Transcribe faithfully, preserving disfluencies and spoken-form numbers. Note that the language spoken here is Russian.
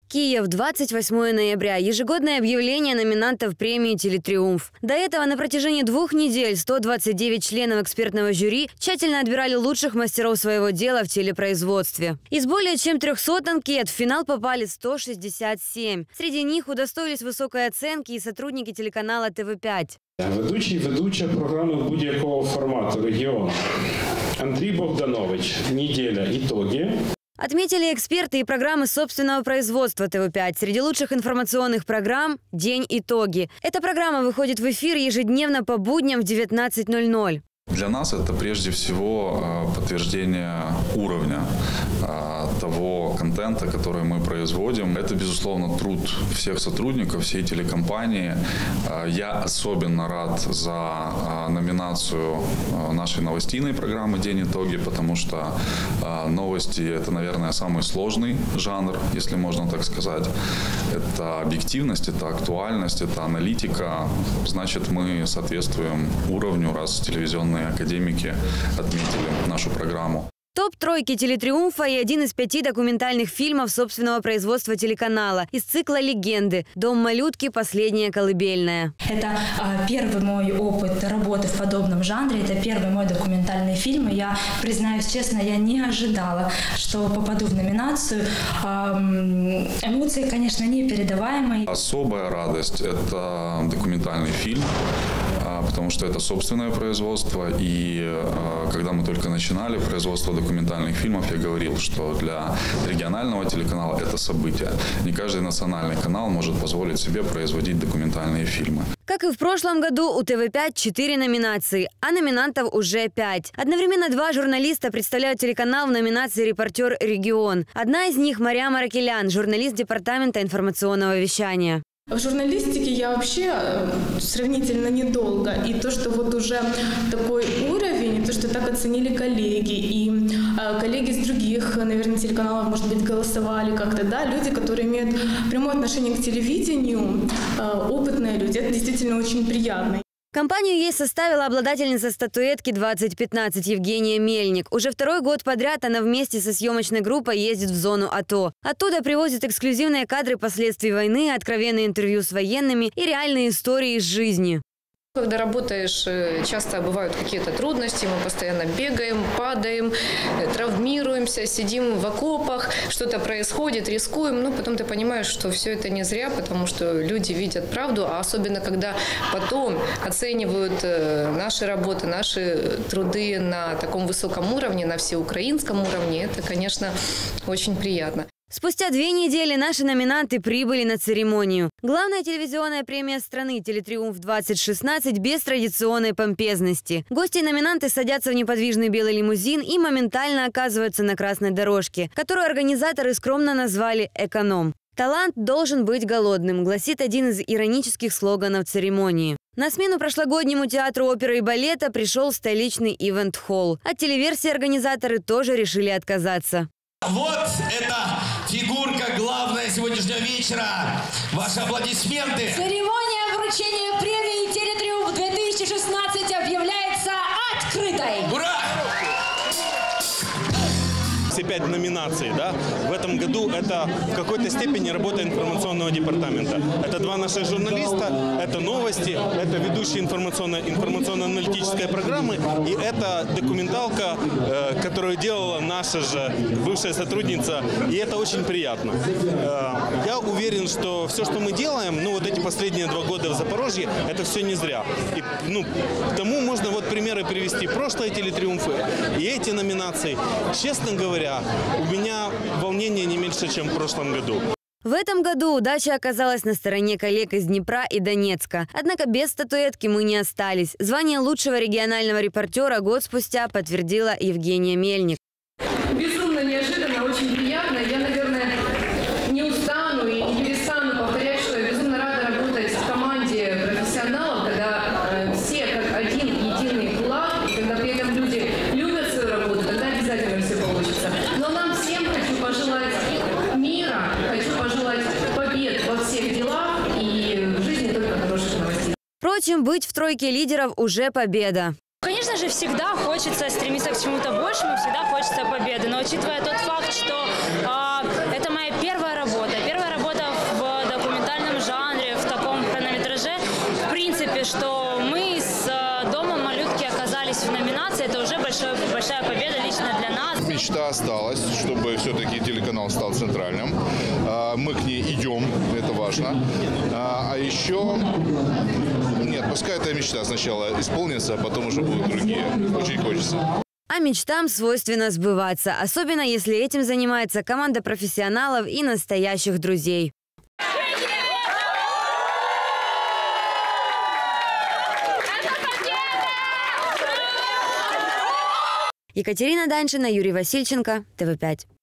Киев, двадцать восьмое ноября. Ежегодное объявление номинантов премии «Телетриумф». До этого на протяжении двух недель сто двадцать девять членов экспертного жюри тщательно отбирали лучших мастеров своего дела в телепроизводстве. Из более чем трёхсот анкет в финал попали сто шестьдесят семь. Среди них удостоились высокой оценки и сотрудники телеканала Т В п'ять. Ведучий, ведуча програми будь-якого формату «Регіон». Андрій Богданович. Неделя. Итоги. Отметили эксперты и программы собственного производства Т В п'ять. Среди лучших информационных программ «День итоги». Эта программа выходит в эфир ежедневно по будням в девятнадцать ноль ноль. Для нас это прежде всего подтверждение уровня того контента, который мы производим. Это, безусловно, труд всех сотрудников, всей телекомпании. Я особенно рад за номинацию нашей новостной программы «День итоги», потому что новости – это, наверное, самый сложный жанр, если можно так сказать. Это объективность, это актуальность, это аналитика. Значит, мы соответствуем уровню, раз телевизионные академики отметили нашу программу. Топ-тройки «Телетриумфа» и один из пяти документальных фильмов собственного производства телеканала из цикла «Легенды». «Дом малютки. Последняя колыбельная». Это а, первый мой опыт работы в подобном жанре. Это первый мой документальный фильм. И я, признаюсь честно, я не ожидала, что попаду в номинацию. А, эмоции, конечно, непередаваемые. Особая радость – это документальный фильм, потому что это собственное производство. И когда мы только начинали производство документальных фильмов, я говорил, что для регионального телеканала это событие. Не каждый национальный канал может позволить себе производить документальные фильмы. Как и в прошлом году, у Т В пять четыре номинации, а номинантов уже пять. Одновременно два журналиста представляют телеканал в номинации «Репортер Регион». Одна из них – Мария Маракелян, журналист Департамента информационного вещания. В журналистике я вообще сравнительно недолго. И то, что вот уже такой уровень, то, что так оценили коллеги, и э, коллеги с других, наверное, телеканалов, может быть, голосовали как-то, да, люди, которые имеют прямое отношение к телевидению, э, опытные люди, это действительно очень приятно. Компанию ей составила обладательница статуэтки двадцать пятнадцать Евгения Мельник. Уже второй год подряд она вместе со съемочной группой ездит в зону АТО. Оттуда привозят эксклюзивные кадры последствий войны, откровенные интервью с военными и реальные истории из жизни. Когда работаешь, часто бывают какие-то трудности, мы постоянно бегаем, падаем, травмируемся, сидим в окопах, что-то происходит, рискуем, но потом ты понимаешь, что все это не зря, потому что люди видят правду, а особенно когда потом оценивают наши работы, наши труды на таком высоком уровне, на всеукраинском уровне, это, конечно, очень приятно. Спустя две недели наши номинанты прибыли на церемонию. Главная телевизионная премия страны «Телетриумф-двадцать шестнадцать» без традиционной помпезности. Гости и номинанты садятся в неподвижный белый лимузин и моментально оказываются на красной дорожке, которую организаторы скромно назвали «Эконом». «Талант должен быть голодным», гласит один из иронических слоганов церемонии. На смену прошлогоднему театру оперы и балета пришел столичный ивент-холл. От телеверсии организаторы тоже решили отказаться. Вот это фигурка главная сегодняшнего вечера. Ваши аплодисменты. Церемония вручения премии «Телетриумф две тысячи шестнадцать» объявляется открытой. Ура! Все пять номинаций, да, в этом году это в какой-то степени работа информационного департамента. Это два наших журналиста, это новости, это ведущие информационно- информационно-аналитической программы и это документалка, э, которую делала наша же бывшая сотрудница, и это очень приятно. Э, я уверен, что все, что мы делаем, ну вот эти последние два года в Запорожье, это все не зря. И, ну, к тому можно вот примеры привести. Прошлые телетриумфы и эти номинации. Честно говоря, у меня волнение не меньше, чем в прошлом году. В этом году удача оказалась на стороне коллег из Днепра и Донецка. Однако без статуэтки мы не остались. Звание лучшего регионального репортера год спустя подтвердила Евгения Мельник. Безумно неожиданно, очень приятно. Я, наверное, не устану и не перестану повторять, что я безумно рада работать в команде профессионалов, когда э, все как один единый кулак, и когда при этом люди любят свою работу, тогда обязательно все получится. Но нам всем хочу пожелать мира, хочу пожелать побед во всех делах и в жизни только хороших новостей. Впрочем, быть в тройке лидеров уже победа. Конечно же, всегда хочется стремиться к чему-то большему, всегда хочется победы. Но учитывая тот факт, что э, это моя первая работа, первая работа мечта осталась, чтобы все-таки телеканал стал центральным. Мы к ней идем, это важно. А еще, нет, пускай эта мечта сначала исполнится, а потом уже будут другие. Очень хочется. А мечтам свойственно сбываться, особенно если этим занимается команда профессионалов и настоящих друзей. Екатерина Даньшина, Юрий Васильченко, тэ вэ пять.